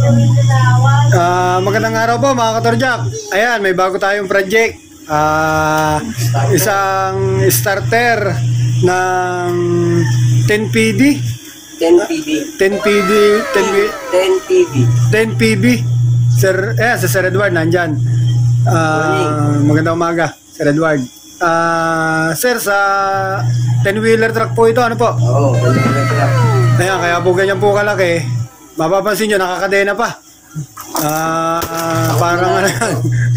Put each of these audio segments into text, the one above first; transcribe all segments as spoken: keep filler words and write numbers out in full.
Ah, magandang araw po mga Katorjak. Ayan, may bago tayong project. Ah, isang starter ng ten P D. ten P B. ten P D, ten P D. ten P B. Sir, eh, sa Sir Edward nandyan. Ah, magandang umaga, Sir Edward. Ah, sir, sa ten-wheeler truck po ito, ano po? Oo, ten-wheeler truck. Ayan, kaya po ganyan po kalaki. Mapapansin nyo, nakakadena pa. Ah, uh, parang ano yan.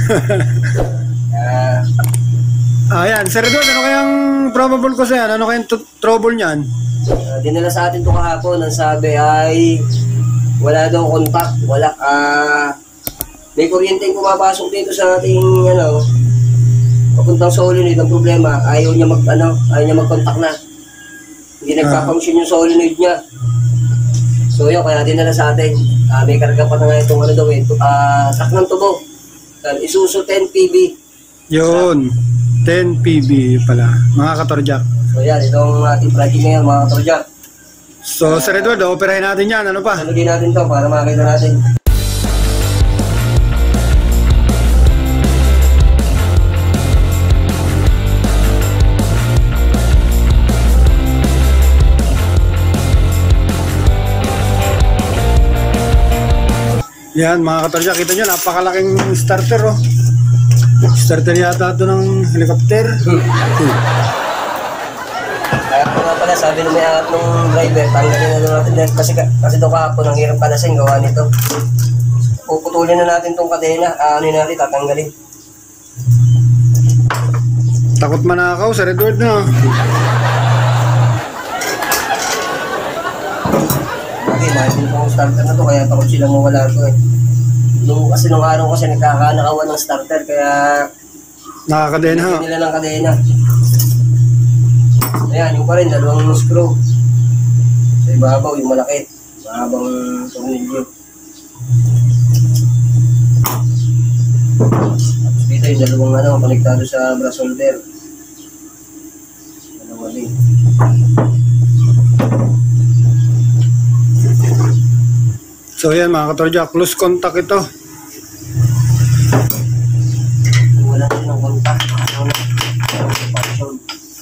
uh, Ayan, Sir Edward, ano kayang probable cause yan? Ano kayang trouble niyan? Uh, dinala sa atin ito kahapon. Ang sabi ay wala daw contact. Wala, ah, uh, may kuryenteng pumapasok dito sa ating, ano, papuntang solenoid. Ang problema, ayaw niya mag, ano, ayaw niya mag-contact na. Hindi nagpa-function yung solenoid niya. So yun, kaya dinala sa atin. Uh, may karga pa na nga itong ano daw eh. Uh, truck ng tubo. Uh, Isuzu ten P B. Yun. ten P B pala. Mga Katorjak. So yan, itong ating project ngayon mga Katorjak. So uh, Sir Edward, operahin natin yan. Ano pa? Salugin natin to para makita natin. Yan mga Katorjak, kita nyo, napakalaking starter oh. Starter yata ito ng helicopter. Hmm. Hmm. Kaya po nga pala, sabi nung may angat ng driver, tanggalin na natin dahil kasi, kasi ito kahapon, ang hirap palasin gawa nito. Puputulin na natin itong kadena, uh, ano natin, tatanggalin. Takot manakaw, Sir Edward na. Okay, mahal itong starter na to, kaya takot silang mawala ito eh. Nung, kasi nung araw kasi nagkakanakawan ng starter, kaya nakakadena ha? Nila ng kadena. Ayan, yung pa rin, dalawang screw. Sa ibabaw, yung malaki. Mahabang tornilyo. Tapos dito yung dalawang ano, konektado sa brass holder. Dalawa din. So yan mga Katorjak, close contact ito. Wala din ng contact. Ano na? Function.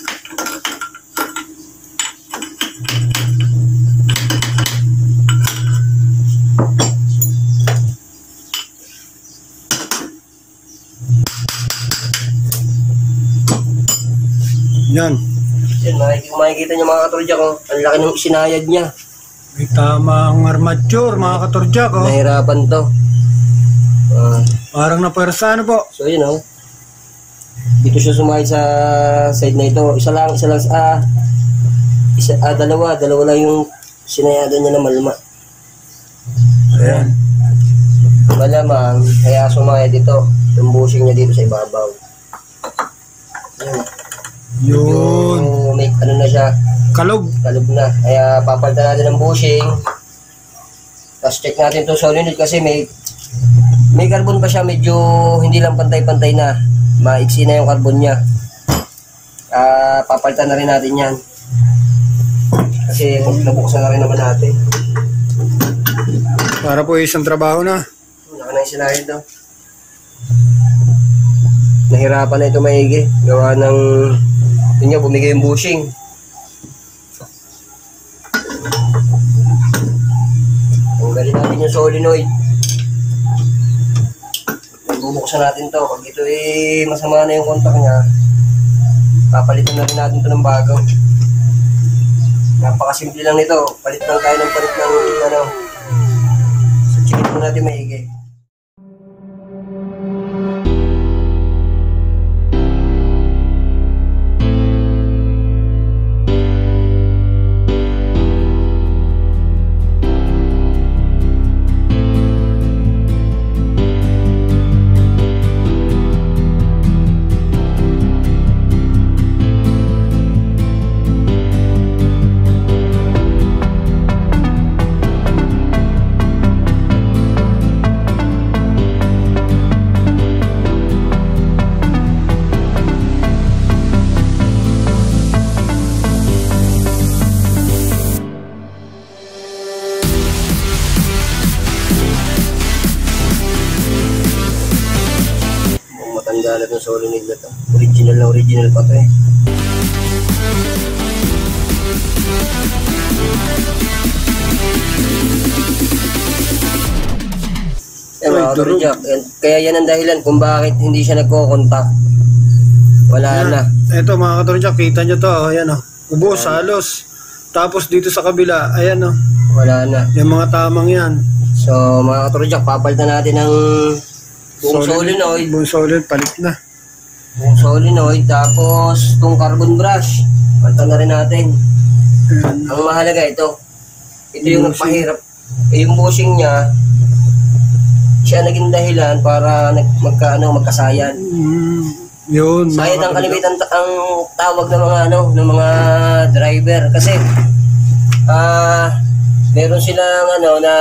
Yan. Yan, makikita nyo mga Katorjak, oh. Ang laki ng sinayad niya. May tamang armature mga Katorjak oh. Nahirapan to. Uh, Parang napersa ano po. so yun oh. Dito siya sumakay sa side na ito. Isa lang, isa lang ah, isa, ah dalawa, dalawa lang yung sinayadan niya na malma. Ayan. Malamang, kaya sumakay dito. Yung bushing niya dito sa ibabaw. Ayan. Yun. Yung may ano na siya. Kalog. Kalog na. Kaya papalitan natin ng bushing. Tapos check natin itong solenoid kasi may may carbon pa siya. Medyo hindi lang pantay-pantay na. Maiksi na yung carbon niya. Uh, papalitan na rin natin yan. Kasi nabuksan na rin naman natin. Para po isang trabaho na. Naka na yung sinahin daw. Nahirapan na ito maigi. Gawa ng yun nga, bumigay yung bushing. Tanggalin natin yung solenoid. Bubuksan natin to. Pag ito eh masama na yung contact niya, papalitan na rin natin to ng bago. Napakasimple lang nito. Palit lang tayo ng palit ng ano. So check mo natin maigi. gumagana ng solenoid na to. Original na original pa to eh. Eh, mga katorjak, kaya yan ang dahilan kung bakit hindi siya nagko-contact. Wala yan na. Ito mga katorjak, kita nyo to. Oh, yan, oh. Ubos, halos. Tapos dito sa kabila, ayan oh. Wala na. Yung mga tamang yan. So mga katorjak, papalitan natin ng buong solenoid. Buong solenoid, palit na. Buong solenoid, tapos itong carbon brush. Palitan na rin natin. Ayan. Ang mahalaga ito. Ito yung nagpahirap. Eh, yung bushing niya, siya naging dahilan para nag, magka, ano, magkasayan. Mm, yun. Sayad ang kalimitan ang tawag ng mga ano, ng mga driver kasi ah uh, meron silang ano na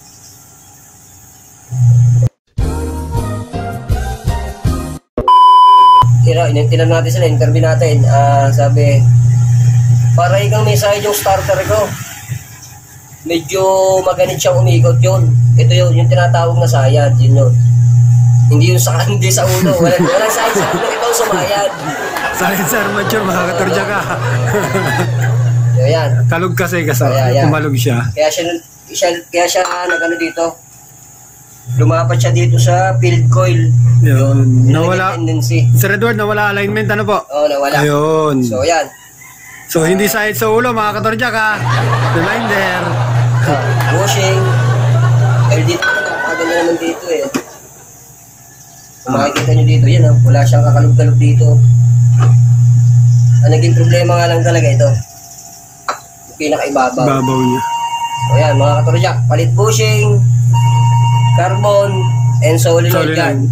tira, inentilan natin sila, interview natin. Ah, uh, sabi para ikang may sayad yung starter ko. Medyo maganit siyang umikot yun. Ito yun, yung tinatawag na sayad, yun yun. Hindi yung sa hindi sa ulo. Walang, walang sayad sa ulo, ito ang sumayad. Sayad sa armature, makakatorja ka. So, yan. Kalog kasi kasi, Kaya, kumalog siya. Kaya siya, siya, kaya siya nagano dito. Lumapat siya dito sa field coil. Yun. Nawala. Tendency. Sir Edward, nawala alignment, ano po? Oo, nawala. Ayun. So, yan. So, hindi sayad sa ulo, mga katorja ka. Reminder. Uh, washing. Dahil dito, nakakaganda naman dito eh. Kung makikita nyo dito, yan ah, wala siyang kakalog-kalog dito. Ang naging problema nga lang talaga ito. Yung pinakaibabaw. Babaw niya. So yan, mga katorjak, palit bushing, carbon, and solenoid gun.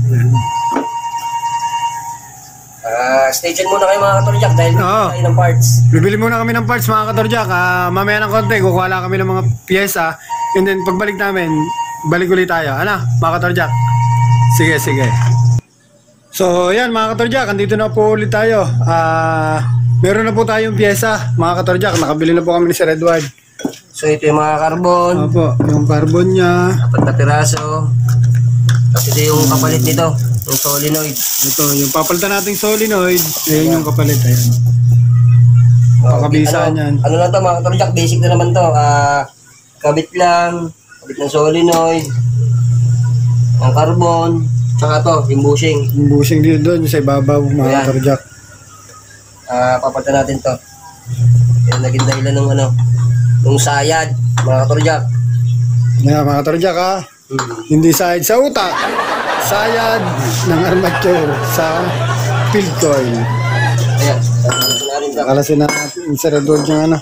Uh, stay tuned muna kayo mga katorjak dahil Oo. tayo ng parts. Bibili muna kami ng parts mga katorjak. Uh, mamaya ng konti, kukuha lang kami ng mga piyesa. And then pagbalik namin, balik ulit tayo. Ano, mga katorjak? Sige, sige. So, yan mga katorjak, andito na po ulit tayo. Uh, meron na po tayong piyesa, mga katorjak. Nakabili na po kami ni Sir Edward. So, ito yung mga carbon. Opo, yung carbon niya. Apat na piraso. Tapos ito yung kapalit nito, yung solenoid. Ito, yung papalitan nating solenoid. Ayan yung kapalit, ayan. ano, Pakabisa niyan. Ano lang to mga katorjak, basic na naman to. Uh, kabit lang, kabit ng solenoid, ang carbon, tsaka to, yung bushing. Yung bushing dito doon, yung sa ibabaw, mga Ayan. katorjak. Uh, papalitan natin to. Yan naging dahilan ng ano, ng sayad, mga katorjak. Ayan, mga katorjak ha. Hmm. Hindi sayad sa utak. Sayad ng armature sa field coil. Ayan, kakalasin na rin to. Kakalasin na natin yung Sir Edward yung ano.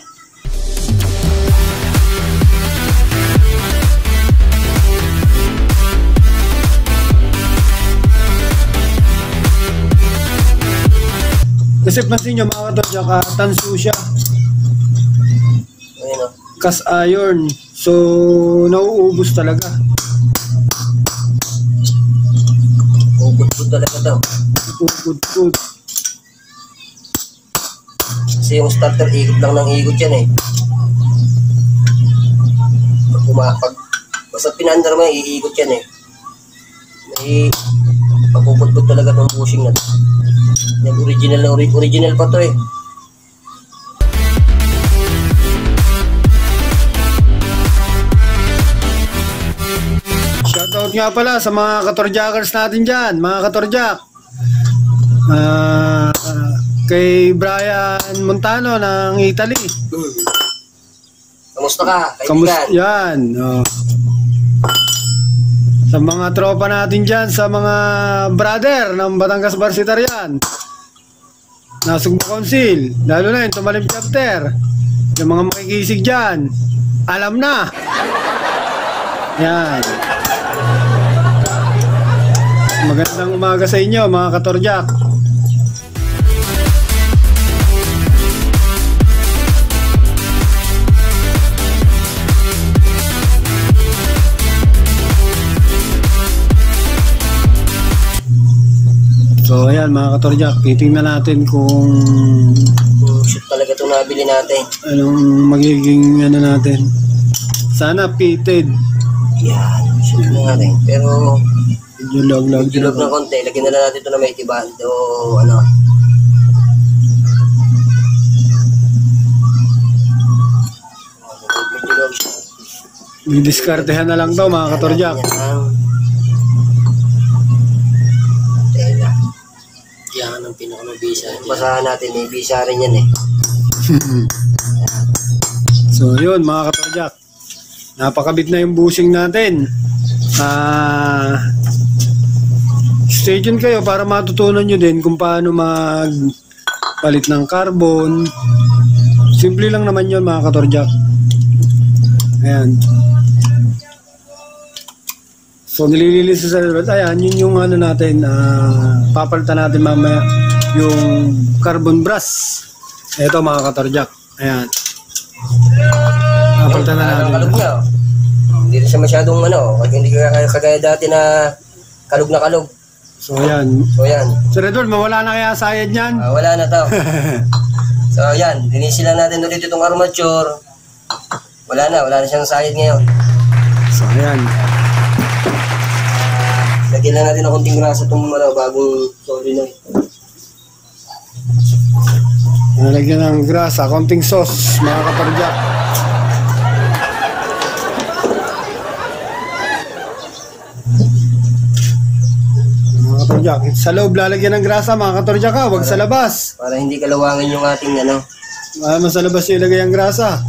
Kasi pansin nyo mga katorjak, uh, tanso siya. Ayan o. Cast iron. So, nauubos talaga. Puput-put talaga to. Puput-put. Kasi yung starter, ikot lang ng ikot yan eh. Pag pumapag, basta pinandar mo, iikot yan eh. May pagpuput-put talaga ng bushing na to. Yung original na ori original pa to eh. Shoutout nga pala sa mga katorjakers natin dyan, mga katorjak. Uh, uh, kay Brian Montano ng Italy. Kamusta ka? Kamusta Kaibigan? yan? Oh. Sa mga tropa natin dyan, sa mga brother ng Batangas Barsitarian, Nasugbo Council, lalo na yung Tumalim Chapter, yung mga makikisig dyan, alam na. Yan. Magandang umaga sa inyo mga katorjak. So ayan mga katorjak, titingnan natin kung Hmm, shoot talaga itong nabili natin. anong magiging ano natin. Sana pitted. Yan, shoot na natin. Pero Medyo log-log. Medyo log ng konti. Lagyan na lang natin ito na may tiband o ano. Medyo log siya. Didiskartehan na lang daw mga katorjak. Tela. Yan ang pinakamabisa. Basahan natin, may bisa rin yan eh. So yun mga katorjak, napakabit na yung bushing natin. Ah, stay tuned kayo para matutunan nyo din kung paano magpalit ng carbon. Simple lang naman yun mga katorjak. Ayan. So nililinis sa Red Dwarf. Ayan, yun yung ano natin, ah, papalitan natin mamaya yung carbon brush. Ito mga katorjak. Ayan. Papalitan na natin. Kalog niya. Oh. Hindi rin siya masyadong ano, kasi hindi kaya kagaya dati na kalog na kalog. So ayan. So yan. So Red Dwarf, mawala na kaya sayad niyan? Ah, wala na to. So yan, linisin lang natin ulit itong armature. Wala na, wala na siyang sayad ngayon. So ayan. Lagyan lang natin ng konting grasa itong ano, bagong solenoid. Nalagyan ng grasa, konting sauce, mga katorjak. Mga katorjak, sa loob lalagyan ng grasa mga katorjak ha, huwag sa labas. Para hindi kalawangan yung ating ano. Ah, mas sa labas yung ilagay ang grasa.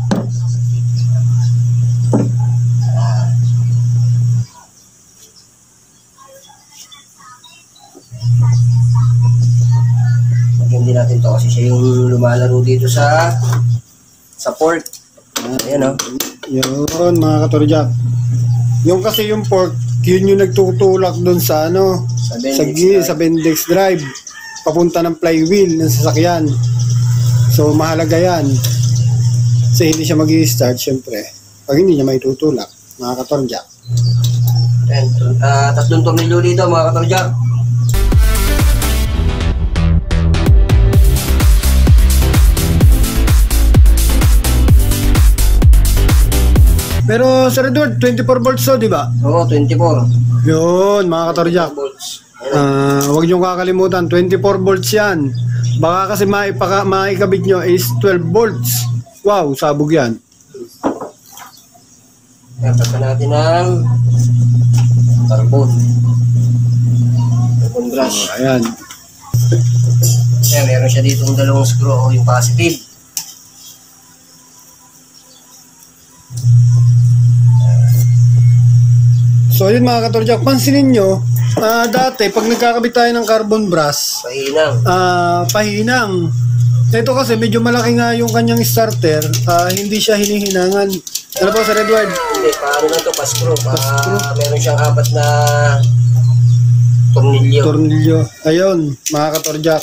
Hindi natin to kasi siya yung lumalaro dito sa sa pork. Ayan o. Yun mga katorjak. Yung kasi yung pork, yun yung nagtutulak dun sa ano, Sa Bendix sa, gi- drive. sa Bendix drive, papunta ng flywheel ng sasakyan. So mahalaga yan. Kasi hindi siya mag-i-start syempre pag hindi niya may tutulak, mga katorjak. Ayan, uh, tatlong tornilyo dito mga katorjak. Pero Sir Edward, twenty-four volts to, di ba? Oo, twenty-four. Yun, mga katorjak. Volts. Ah, huwag niyong kakalimutan, twenty-four volts yan. Baka kasi maipaka, maikabit nyo is twelve volts. Wow, sabog yan. Ayan, pagka natin ng carbon. Carbon brush. Oh, ayan. Ayan, meron siya dito yung dalawang screw, yung positive. So yun mga katorjak, pansinin nyo, ah, dati pag nagkakabit tayo ng carbon brush, Pahinang. ah, pahinang. Ito kasi medyo malaki nga yung kanyang starter, ah, hindi siya hinihinangan. Ano po Sir Edward? Hindi, paano na ito? Pa-screw. Pa Pa-screw. meron siyang apat na tornilyo. Tornilyo. Ayun, mga katorjak.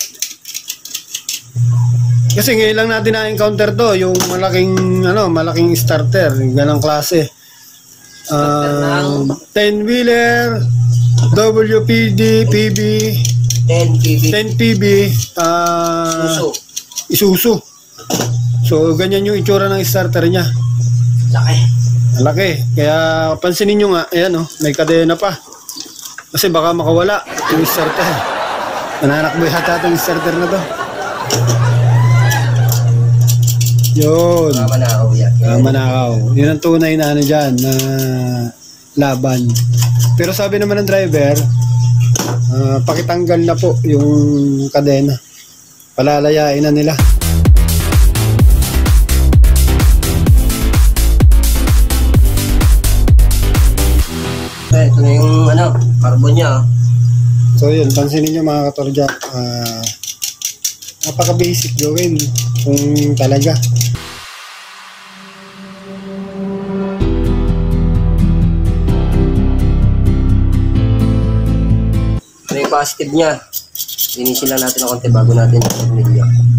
Kasi ngayon lang natin na-encounter to, yung malaking, ano, malaking starter, ganang klase. Um, ten wheeler, W P D, P B, ten P B. ten P B, ah, Suso. Isuzu. So, ganyan yung itsura ng starter niya. Laki. Malaki. Kaya, pansinin nyo nga, ayan oh, may kadena pa. Kasi baka makawala yung starter. Nananakbo yata itong starter na to. Yun. Mama na ako yan. Ah, manakaw. Yun ang tunay na ano dyan, na laban. Pero sabi naman ng driver, ah, pakitanggal na po yung kadena. Palalayain na nila. Okay, ito na yung ano, carbon niya. Oh. So yun, pansinin nyo mga katorjak, ah, napaka-basic gawin kung talaga. Ito yung positive niya. Linisin lang natin ng konti bago natin yung tornilyo.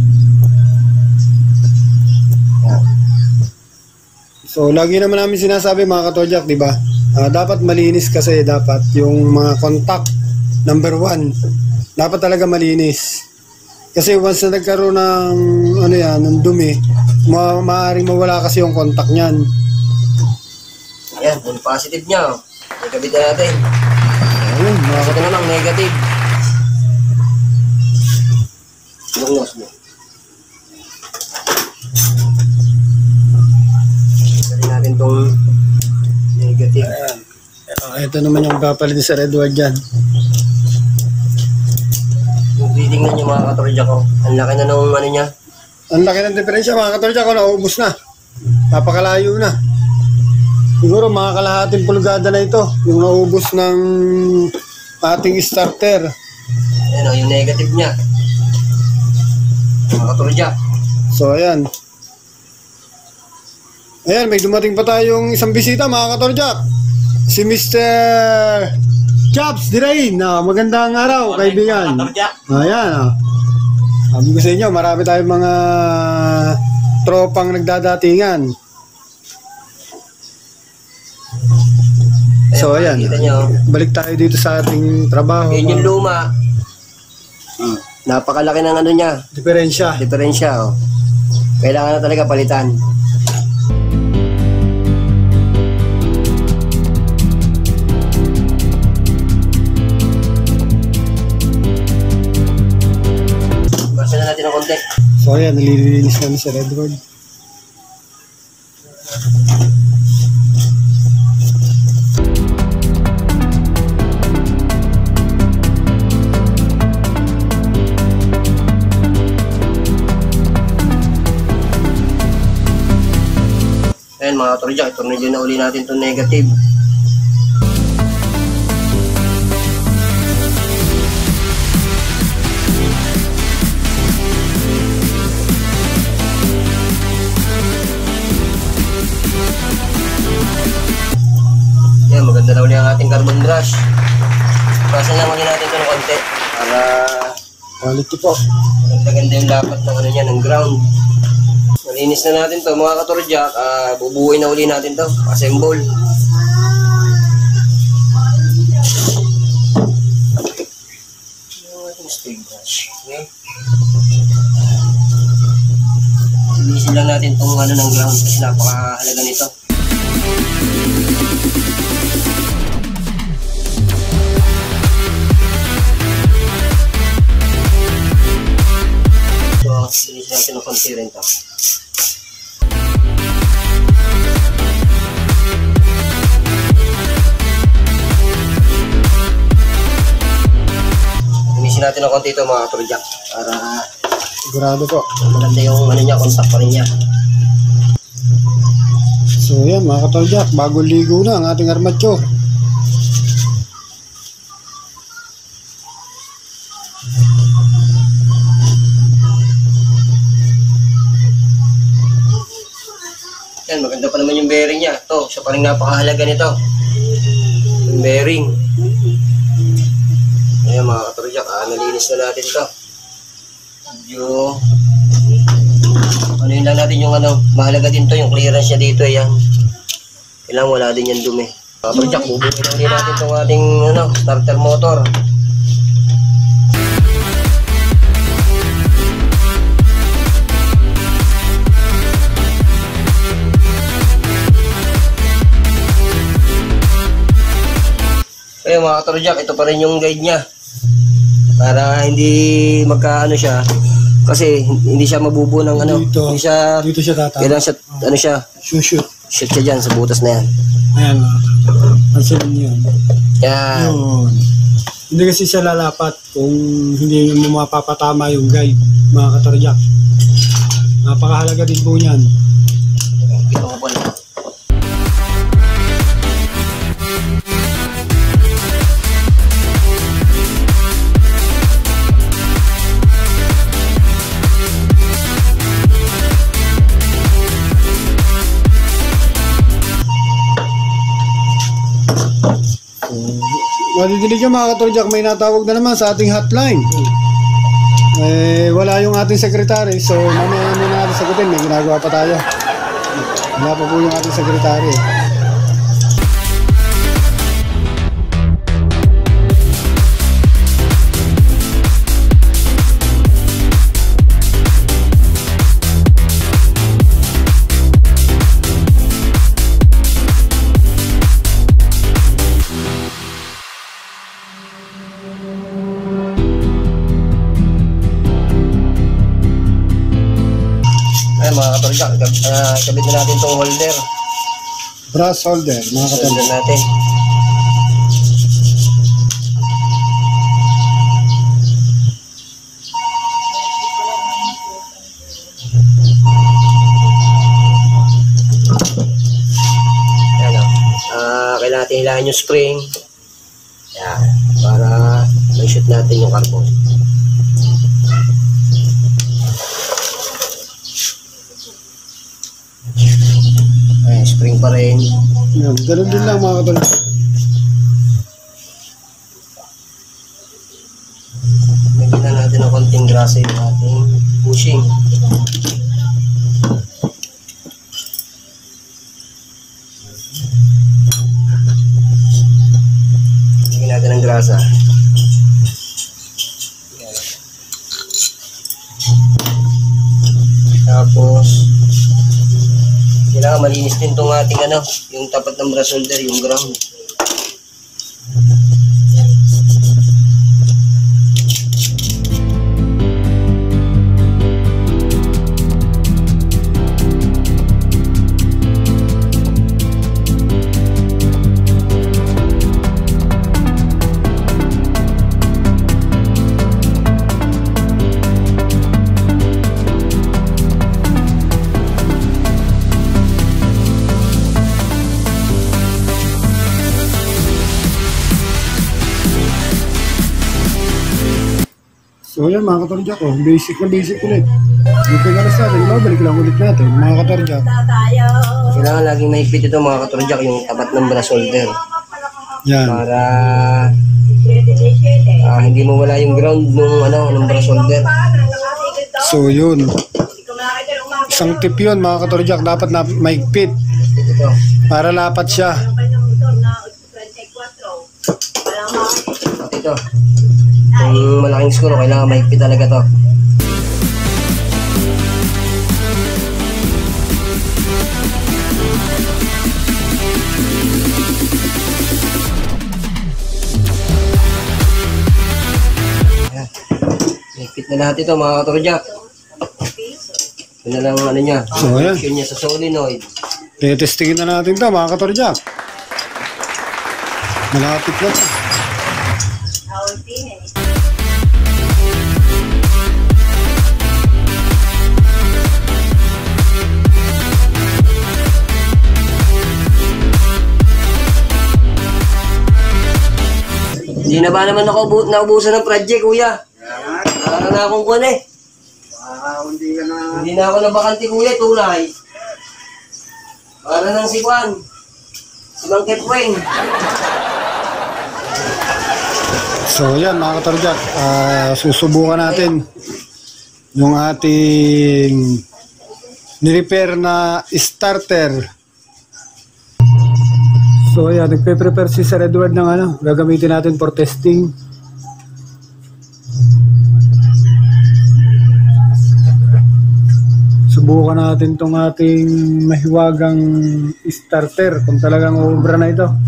Yan. So lagi naman namin sinasabi mga katorjak, di ba? Ah, dapat malinis kasi dapat yung mga contact number one. Dapat talaga malinis. Kasi once na nagkaroon ng ano yan, ng dumi, ma maaaring mawala kasi yung contact niyan. Ayan, yung positive niya. Oh. Ikabit na natin. Ayun, mga Ito naman, negative. Yung nose mo. Galing natin itong negative. Ayan. Uh, ito naman yung papalit ni Sir Edward dyan. Yung titingnan nyo mga katorja ko. Ang laki na nung ano niya. Ang laki ng diferensya mga katorja ko, naubos na. Napakalayo na. Siguro mga kalahating pulgada na ito, yung naubos ng ating starter. Ayan o, yung negative niya. Mga katorja. So ayan. Ayan, may dumating pa tayong isang bisita mga katorja. Si Mister Chops Dirain. Ah, magandang araw, kaibigan. Ayan, ah. Sabi ko sa inyo, marami tayong mga tropang nagdadatingan. So ayan, balik tayo dito sa ating trabaho. Yun yung luma. Ah. Napakalaki ng ano niya. Diferensya. Diferensya oh. Kailangan na talaga palitan. Basa na natin ng konti. So ayan, nililinis namin sa Redwood. Ayan mga katorja, itornilyo na uli natin itong negative. Ayan, maganda na uli ang ating carbon brush. Brush lang uli natin ito ng konti para Quality po. maganda-ganda yung lapat ng ano niya, ng ground. Malinis na natin to mga katorjak, uh, bubuuin na uli natin to, assemble. Okay. Linisin lang natin tong ano ng ground kasi napakahalaga nito. So, linisin natin ng konti rin to. Linisin natin ng konti ito mga katorjak para Sigurado po. maganda yung ano niya, contact pa rin niya. So yan mga katorjak, bago ligo na ang ating armature. Yan, maganda pa naman yung bearing niya. Ito, siya pa rin napakahalaga nito. Yung bearing. Ayan mga katorjak, ah, nalinis na natin ito. Medyo ano yun lang natin yung ano, mahalaga din to yung clearance niya dito. Ayan. Kailangan wala din yung dumi. Mga katorjak, bubuhin lang din natin itong ating ano, starter motor. Kaya mga katorjak, ito pa rin yung guide niya. Para hindi magkaano siya. Kasi hindi siya mabubuo ng ano. Dito, hindi siya, dito siya tatama. kailangan siya, ano siya, Shoot, shoot. shoot siya dyan sa butas na yan. Ayan mga katorjak. Pansin niyo yun. Yan. Yun. Hindi kasi siya lalapat kung hindi mo mapapatama yung guide mga katorjak. Napakahalaga din po niyan. Ito ko pala. Madidilig yung mga katorjak, may natawag na naman sa ating hotline. Eh, wala yung ating sekretary, so mamaya muna natin sagutin, may ginagawa pa tayo. Wala pa po yung ating sekretary. katorjak, uh, kabit na natin itong holder. Brass holder, mga katorjak. Holder natin. Ayan o. Uh, kailangan natin hilahin yung spring. Ayan. Para may shoot natin yung carbon. Ayan, spring pa rin. Yan, ganun din lang mga katorjak. Nagkita natin ng konting grasa yung ating bushing. Lagyan natin ng grasa. Tapos kailangan malinis din itong ating ano, yung tapat ng brass holder, yung ground. So yan mga katorjak, oh, basic na basic ulit. Yung pagalas natin, mabalik lang ulit natin mga katorjak. Kailangan laging mahigpit ito mga katorjak, yung tapat ng brass holder. Yan. Para uh, hindi mo wala yung ground ng ano, ng brass holder. So yun. Isang tip yun mga katorjak, dapat na mahigpit. Ito. Para lapat siya. At ito. Yung malaking screw, kailangan mahigpit talaga to. Ayan. Mahigpit na lahat ito mga katorjak. Ito na lang ano niya. So ayan. Yun niya sa solenoid. Tetestingin na natin to mga katorjak. Malapit na to. Hindi na ba naman ako naubusan ng project, kuya? Para na akong kuwan eh. Hindi na ako nabakante, kuya, tunay. Para nang si Juan. Si Mang Kepweng. So yan mga katorjak, uh, susubukan natin yung ating nirepair na starter. So ayan, nagpe-prepare si Sir Edward ng ano, gagamitin natin for testing. Subukan natin tong ating mahiwagang starter kung talagang ubra na ito.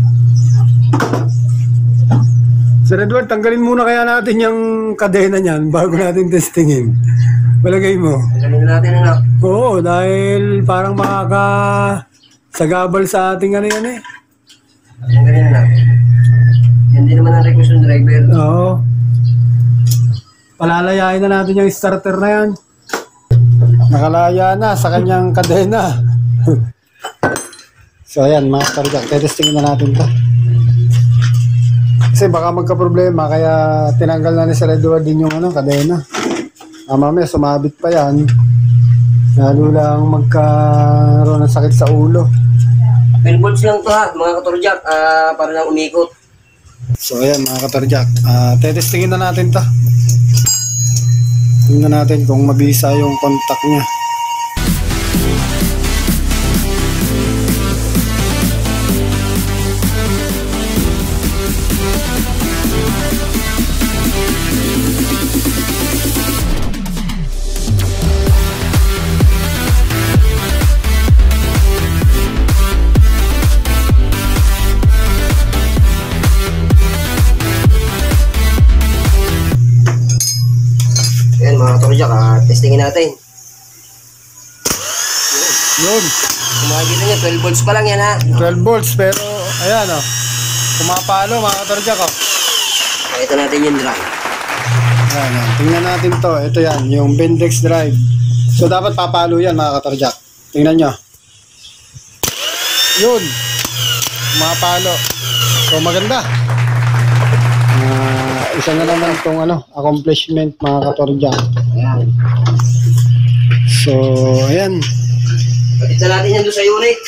Sir Edward, tanggalin muna kaya natin yung kadena niyan bago natin testingin. Palagay mo? Tanggalin natin ano? Oo, dahil parang makaka sagabal sa ating ano yan eh. Tanggalin na natin. Yan din naman ang request ng driver. Oo. Palalayain na natin yung starter na yan. Nakalaya na sa kanyang kadena. So ayan mga katorjak, tetestingin na natin to. Kasi baka magka-problema kaya tinanggal na ni Sir Edward din yung ano, kadena. Ah, mamaya sumabit pa yan. Lalo lang magkaroon ng sakit sa ulo. twelve volts lang to ha, mga katorjak, uh, para lang umikot. So ayan mga katorjak, uh, tetestingin na natin to. Tingnan natin kung mabisa yung contact niya. Ayan mga katorjak, uh, testingin natin. Yun. Kung makikita nyo, twelve volts pa lang yan ha. twelve volts pero ayan oh. Pumapalo mga katorjak oh. Pakita natin yung drive. Ayan, ayan. Tingnan natin to. Ito yan, yung Bendix drive. So dapat papalo yan mga katorjak. Tingnan nyo. Yun. Pumapalo. So maganda. Uh, isa na naman itong ano, accomplishment mga katorjak. Ayan. So ayan. Pakita natin yan doon sa unit.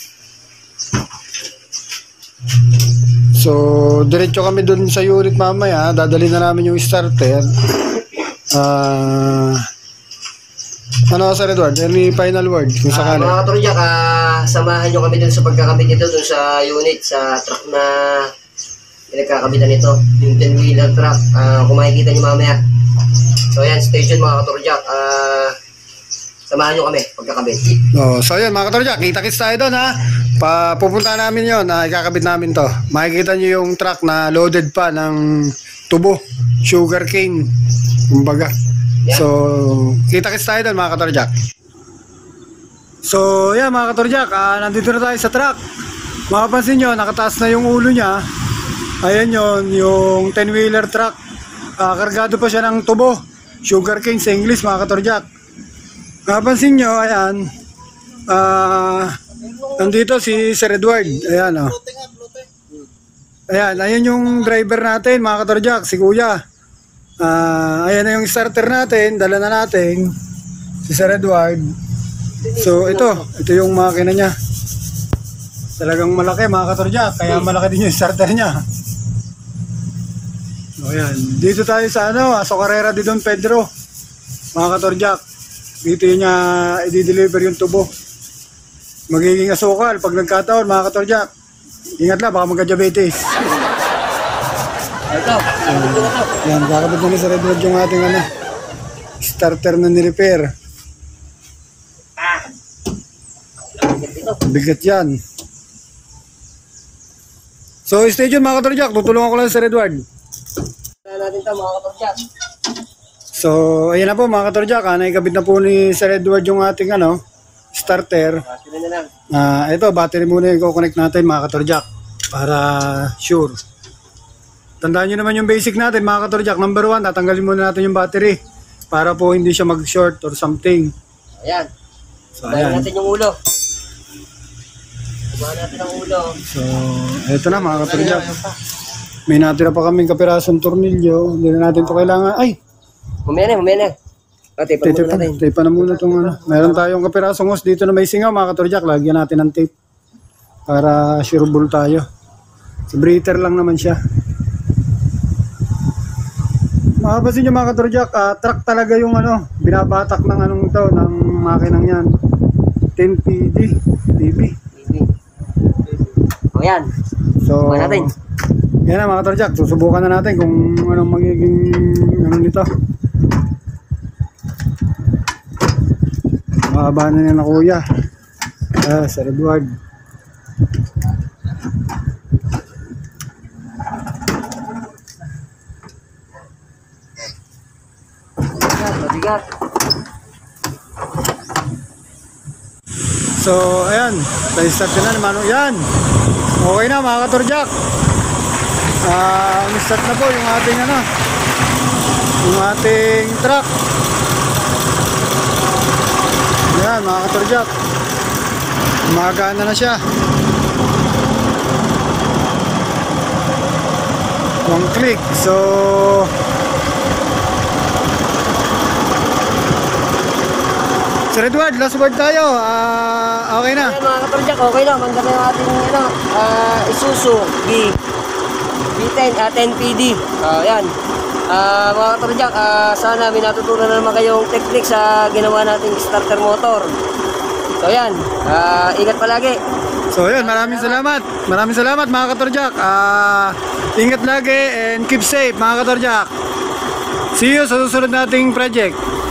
So, diretso kami dun sa unit mamaya. Dadali na namin yung starter. Ah... Uh, ano Sir Edward? Any final word kung Uh, sakali? mga katorjak, uh, samahan nyo kami dun sa pagkakabit nito dun sa unit, sa truck na pinagkakabitan nito. Yung ten wheeler truck. Uh, kung makikita nyo mamaya. So yan, stay tuned mga katorjak. Uh, samahan nyo kami pagkakabit. Oh, so yan mga katorjak, kita-kits tayo doon ha. Pa, pupunta namin yon, na ikakabit namin to. Makikita nyo yung truck na loaded pa ng tubo, sugarcane, kumbaga. Yeah. So, kita-kits tayo doon mga katorjak. So, yan mga katorjak, ah, nandito na tayo sa truck. Makapansin nyo, nakataas na yung ulo niya. Ayan yun, yung ten wheeler truck. Ah, kargado pa siya ng tubo, sugarcane sa English mga katorjak. Makapansin nyo, ayan. Ah... Nandito si Sir Edward. Ayan oh. Ayan, ayan yung driver natin mga katorjak, si Kuya. Uh, ayan na yung starter natin, dala na natin si Sir Edward. So ito, ito yung makina niya. Talagang malaki mga katorjak, kaya malaki din yung starter niya. So ayan, dito tayo sa ano, Azocarrera de Don Pedro. Mga katorjak, dito niya i-deliver yung tubo. Magiging asukal pag nagkataon mga katorjak. Ingat lang, baka magka-diabetes. Ito. Uh, yan, kakabit na ni Sir Edward yung ating ano, starter na ni-repair. Bigat yan. So stay tuned mga katorjak, tutulungan ko lang si Sir Edward. Natin ito mga katorjak. So ayan na po mga katorjak, ah, naikabit na po ni Sir Edward yung ating ano, starter. Ah, uh, ito battery muna yung i-connect natin mga katorjak para sure. Tandaan nyo naman yung basic natin mga katorjak. Number one, tatanggalin muna natin yung battery para po hindi siya mag-short or something. Ayan. So ayan natin yung ulo. Kubahan natin ang ulo. So ito na mga katorjak. May natira pa kaming kapirasong tornilyo. Hindi na natin ito kailangan. Ay! Mamaya na, mamaya na. Ah, tape na muna natin. Tape na muna itong ano. Meron tayong kapirasong hose dito na may singaw mga katorjak. Lagyan natin ng tape para sureable tayo. So breather lang naman siya. Makapasin nyo mga katorjak, uh, truck talaga yung ano, binabatak ng anong ito, ng makinang yan. ten P D. P B. O yan. So, Bukan natin. Yan na mga katorjak, susubukan na natin kung anong magiging ano nito. Mahaba na niya na kuya. Ah, Sir Edward. Mabigat. So, ayan. Start na naman. Yan. Okay na mga katorjak. Ah, uh, start na po yung ating ano, yung ating truck. Yan mga katorjak, gumagana na siya. One click. So Sir Edward, last word tayo. uh, Okay na. Ayan mga katorjak, okay na. Manda na yung ating ano, uh, Isuzu B ten, uh, ten P D. uh, Yan. Uh, mga katorjak, uh, sana may natutunan na naman kayong technique sa ginawa nating starter motor. So yan, uh, ingat palagi. So yan, maraming salamat. Maraming salamat mga katorjak. uh, Ingat lagi and keep safe mga katorjak. See you sa susunod nating project.